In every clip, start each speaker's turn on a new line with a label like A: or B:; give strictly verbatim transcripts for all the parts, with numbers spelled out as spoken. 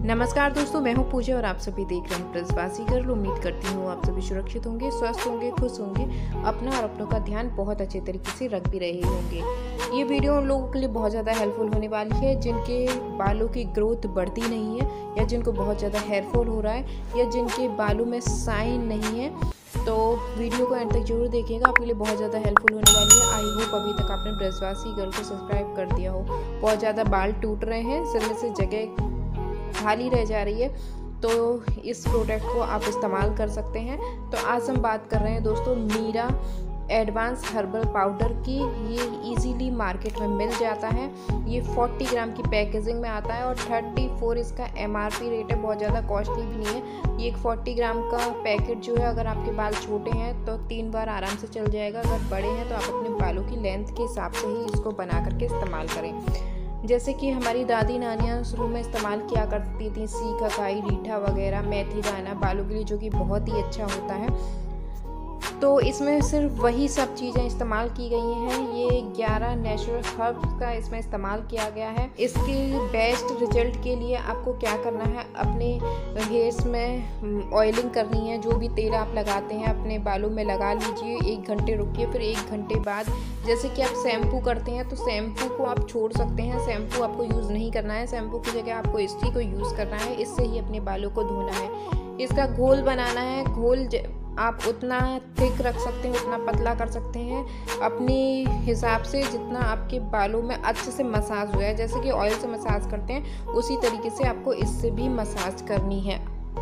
A: नमस्कार दोस्तों, मैं हूं पूजा और आप सभी देख रहे हैं ब्रजवासी गर्ल। उम्मीद करती हूं आप सभी सुरक्षित होंगे, स्वस्थ होंगे, खुश होंगे, अपना और अपनों का ध्यान बहुत अच्छे तरीके से रख भी रहे होंगे। ये वीडियो उन लोगों के लिए बहुत ज़्यादा हेल्पफुल होने वाली है जिनके बालों की ग्रोथ बढ़ती नहीं है, या जिनको बहुत ज़्यादा हेयरफॉल हो रहा है, या जिनके बालों में शाइन नहीं है। तो वीडियो को एंड तक जरूर देखिएगा, आपके लिए बहुत ज़्यादा हेल्पफुल होने वाली है। आई होप अभी तक आपने ब्रजवासी गर्ल को सब्सक्राइब कर दिया हो। बहुत ज़्यादा बाल टूट रहे हैं, सिर में से जगह खाली रह जा रही है, तो इस प्रोडक्ट को आप इस्तेमाल कर सकते हैं। तो आज हम बात कर रहे हैं दोस्तों मीरा एडवांस हर्बल पाउडर की। ये इजीली मार्केट में मिल जाता है। ये चालीस ग्राम की पैकेजिंग में आता है और चौंतीस इसका एमआरपी रेट है। बहुत ज़्यादा कॉस्टली भी नहीं है। ये एक चालीस ग्राम का पैकेट जो है, अगर आपके बाल छोटे हैं तो तीन बार आराम से चल जाएगा। अगर बड़े हैं तो आप अपने बालों की लेंथ के हिसाब से ही इसको बना करके इस्तेमाल करें। जैसे कि हमारी दादी नानियाँ शुरू में इस्तेमाल किया करती थी, सीकाकाई, रीठा वगैरह, मेथी दाना बालों के लिए, जो कि बहुत ही अच्छा होता है। तो इसमें सिर्फ वही सब चीज़ें इस्तेमाल की गई हैं। ये ग्यारह नेचुरल हर्ब्स का इसमें इस्तेमाल किया गया है। इसके बेस्ट रिजल्ट के लिए आपको क्या करना है, अपने हेयर्स में ऑयलिंग करनी है। जो भी तेल आप लगाते हैं अपने बालों में लगा लीजिए, एक घंटे रुकिए, फिर एक घंटे बाद जैसे कि आप शैम्पू करते हैं तो शैम्पू को आप छोड़ सकते हैं। शैम्पू आपको यूज़ नहीं करना है, शैम्पू की जगह आपको इस्त्री को यूज़ करना है। इससे ही अपने बालों को धोना है। इसका घोल बनाना है। घोल आप उतना थिक रख सकते हैं, उतना पतला कर सकते हैं अपने हिसाब से, जितना आपके बालों में अच्छे से मसाज हुआ है। जैसे कि ऑयल से मसाज करते हैं, उसी तरीके से आपको इससे भी मसाज करनी है।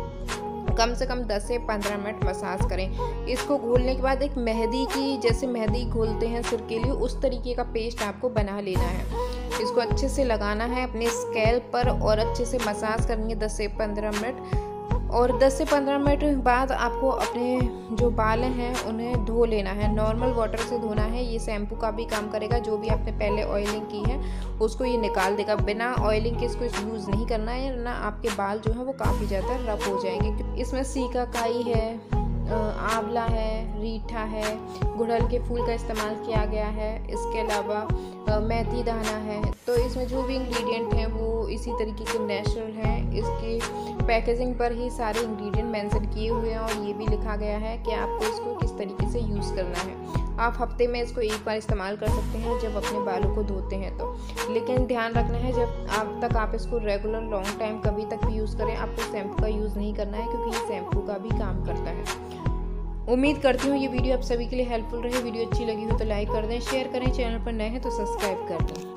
A: कम से कम दस से पंद्रह मिनट मसाज करें। इसको घोलने के बाद एक मेहंदी की, जैसे मेहंदी घोलते हैं सिर के लिए, उस तरीके का पेस्ट आपको बना लेना है। इसको अच्छे से लगाना है अपने स्कैल्प पर और अच्छे से मसाज करनी है दस से पंद्रह मिनट। और दस से पंद्रह मिनट बाद आपको अपने जो बाल हैं उन्हें धो लेना है। नॉर्मल वाटर से धोना है। ये शैम्पू का भी काम करेगा। जो भी आपने पहले ऑयलिंग की है उसको ये निकाल देगा। बिना ऑयलिंग के इसको यूज़ नहीं करना है, ना आपके बाल जो हैं वो काफ़ी ज़्यादा रफ हो जाएंगे। इसमें सीकाकाई है, आंवला है, रीठा है, गुड़हल के फूल का इस्तेमाल किया गया है। इसके अलावा मेथी दाना है। तो इसमें जो भी इंग्रेडिएंट हैं वो इसी तरीके से नेचुरल हैं। इसकी पैकेजिंग पर ही सारे इंग्रेडिएंट मेंशन किए हुए हैं और ये भी लिखा गया है कि आपको इसको किस तरीके से यूज़ करना है। आप हफ्ते में इसको एक बार इस्तेमाल कर सकते हैं जब अपने बालों को धोते हैं तो। लेकिन ध्यान रखना है, जब आप तक आप इसको रेगुलर लॉन्ग टाइम कभी तक भी यूज़ करें, आपको शैम्पू का यूज़ नहीं करना है, क्योंकि ये शैम्पू का भी काम करता है। उम्मीद करती हूँ ये वीडियो आप सभी के लिए हेल्पफुल रहे। वीडियो अच्छी लगी हो तो लाइक कर दें, शेयर करें, चैनल पर नए हैं तो सब्सक्राइब कर दें।